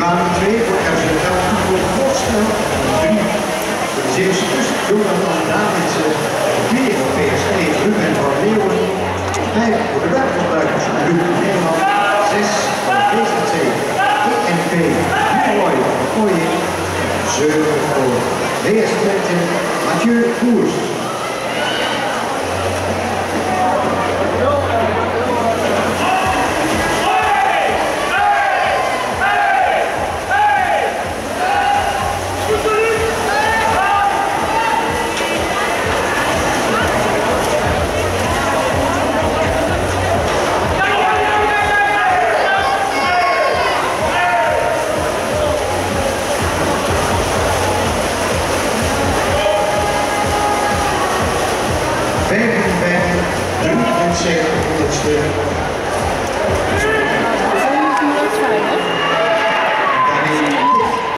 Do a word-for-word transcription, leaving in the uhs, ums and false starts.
waren twee voor R Z L voor Voorstel drie. De Zeeuwse kust, Jonathan Davidsen, vier voor P S V, Ruben van Leeuwen, vijf voor de buitengebruikers, Luc Nederland, zes voor V Z C, E N P, Leroy van Gooien, zeven voor W S Twente, Mathieu Koers. vijfenvijftig, drieënzeventig honderdste